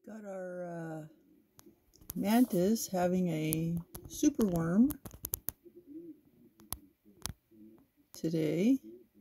Got our mantis having a superworm today.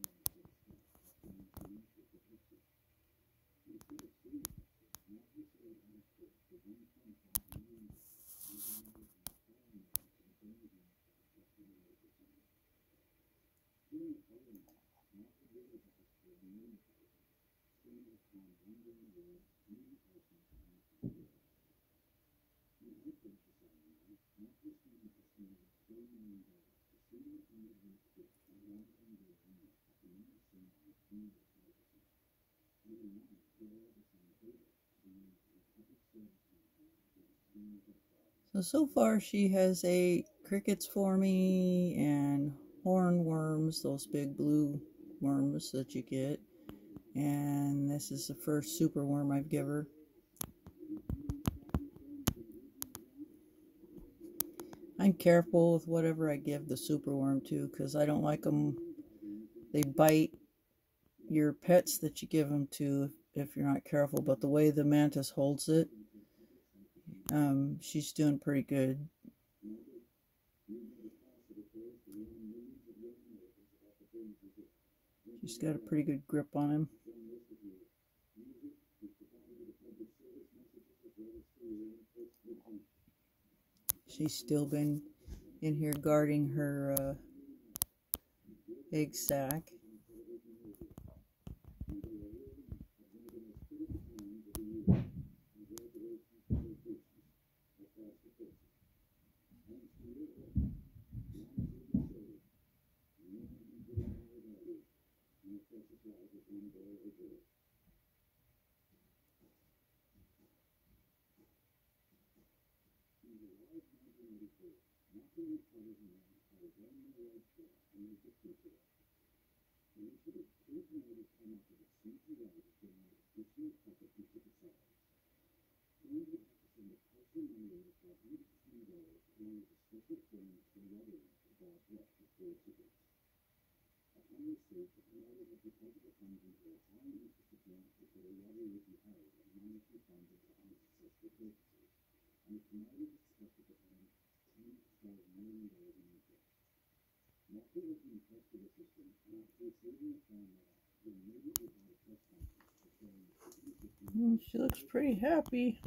So far she has ate crickets for me and hornworms, those big blue worms that you get. And this is the first superworm I've given her. I'm careful with whatever I give the superworm to because I don't like them. They bite your pets that you give them to if you're not careful. But the way the mantis holds it, she's doing pretty good. She's got a pretty good grip on him. She's still been in here guarding her egg sac. She looks pretty happy.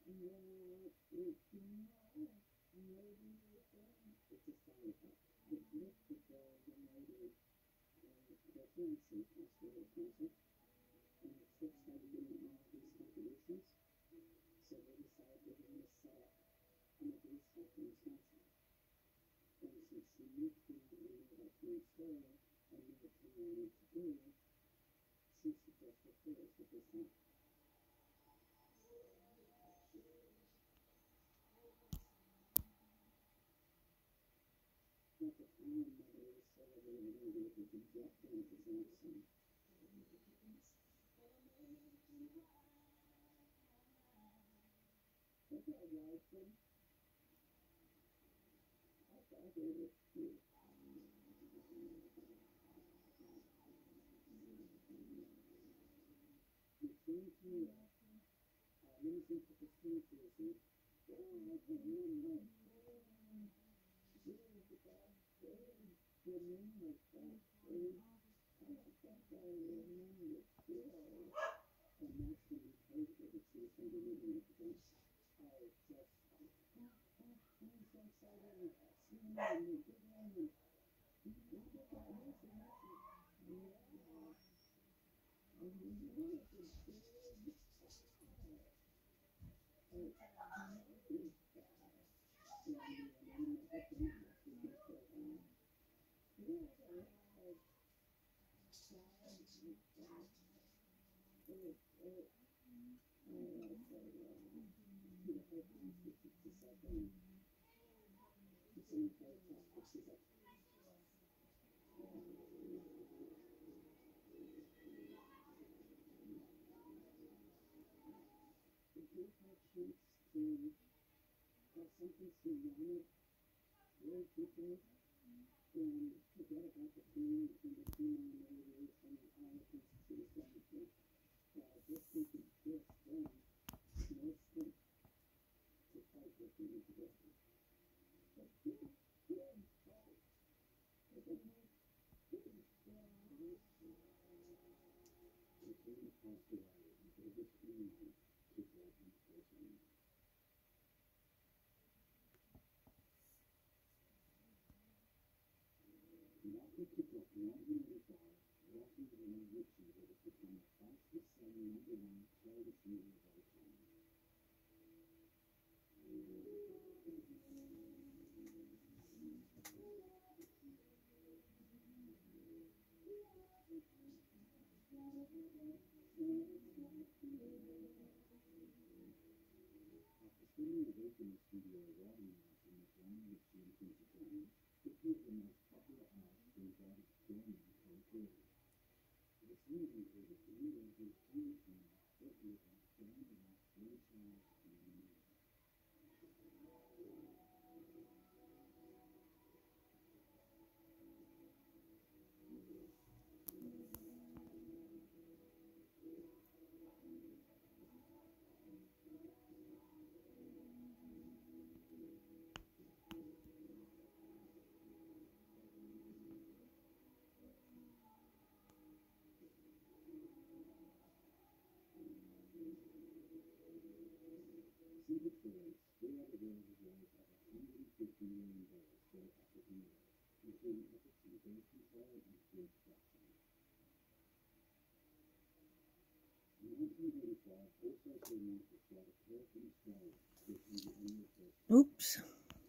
Oops.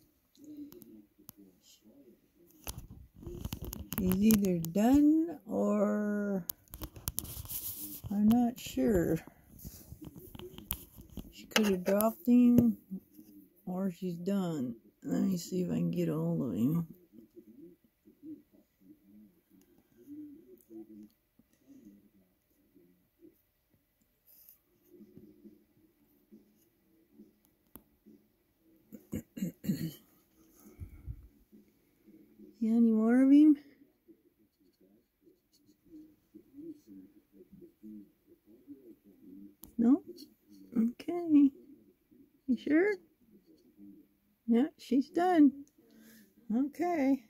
She's either done or I'm not sure. She could have dropped him or she's done. Let me see if I can get a hold of him. See any more of him? No? Okay. You sure? Yeah, she's done. Okay.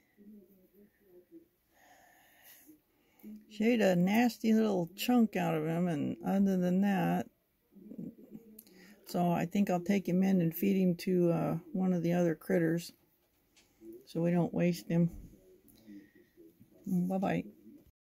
She ate a nasty little chunk out of him, and other than that, So I think I'll take him in and feed him to one of the other critters so we don't waste him. Bye-bye.